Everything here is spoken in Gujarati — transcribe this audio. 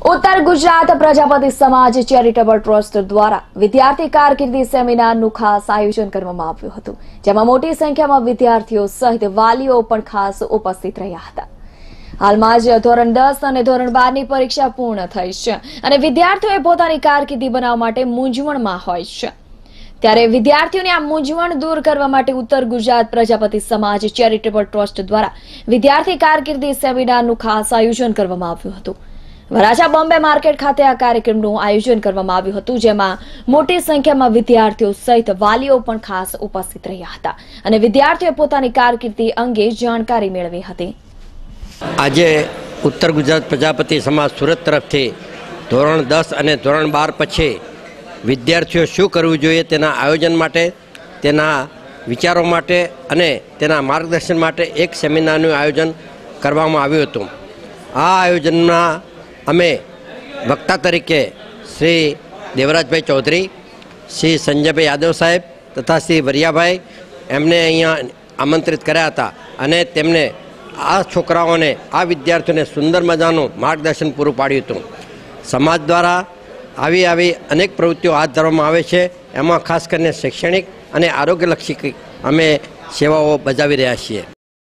ઉત્તર ગુજરાત પ્રજાપતિ સમાજ ચેરિટેબલ ટ્રસ્ટ દ્વારા વિદ્યાર્થી કારકિર્દી સેમિનારનું ખાસ આયોજન કરવામાં આવ્યું હતું, જેમાં મોટી સંખ્યામાં વિદ્યાર્થીઓ સહિત વાલીઓ પણ ખાસ ઉપસ્થિત રહ્યા હતા। હાલમાં જ ધોરણ 10 અને ધોરણ 12 ની પરીક્ષા પૂર્ણ થઈ છે અને વિદ્યાર્થીઓએ પોતાની કારકિર્દી બનાવવા માટે મૂંઝવણમાં હોય છે। ત્યારે વિદ્યાર્થીઓની આ મૂંઝવણ દૂર કરવા માટે ઉત્તર ગુજરાત પ્રજાપતિ સમાજ ચેરિટેબલ ટ્રસ્ટ દ્વારા વિદ્યાર્થી કારકિર્દી સેમિનારનું ખાસ આયોજન કરવામાં આવ્યું હતું। વરાછા બોમ્બે માર્કેટ ખાતે આ કાર્યક્રમનું આયોજન કરવામાં આવ્યું હતું, જેમાં મોટી સંખ્યામાં વિદ્યાર્થીઓ સહિત વાલીઓ પણ ખાસ ઉપસ્થિત રહ્યા હતા અને વિદ્યાર્થીઓએ પોતાની કારકિર્દી અંગે જાણકારી મેળવી હતી। આજે ઉત્તર ગુજરાત પ્રજાપતિ સમાજ સુરત તરફથી ધોરણ 10 અને ધોરણ 12 પછી વિદ્યાર્થીઓ શું કરવું જોઈએ તેના આયોજન માટે, તેના વિચારો માટે અને તેના માર્ગદર્શન માટે એક સેમિનારનું આયોજન કરવામાં આવ્યું હતું। આ આયોજનમાં અમે વક્તા તરીકે શ્રી દેવરાજભાઈ ચૌધરી, શ્રી સંજયભાઈ યાદવ સાહેબ તથા શ્રી વરિયાભાઈ એમને અહીંયા આમંત્રિત કર્યા હતા અને તેમને આ છોકરાઓને, આ વિદ્યાર્થીઓને સુંદર મજાનું માર્ગદર્શન પૂરું પાડ્યું હતું। સમાજ દ્વારા આવી અનેક પ્રવૃત્તિઓ હાથ ધરવામાં આવે છે, એમાં ખાસ કરીને શૈક્ષણિક અને આરોગ્યલક્ષી અમે સેવાઓ બજાવી રહ્યા છીએ।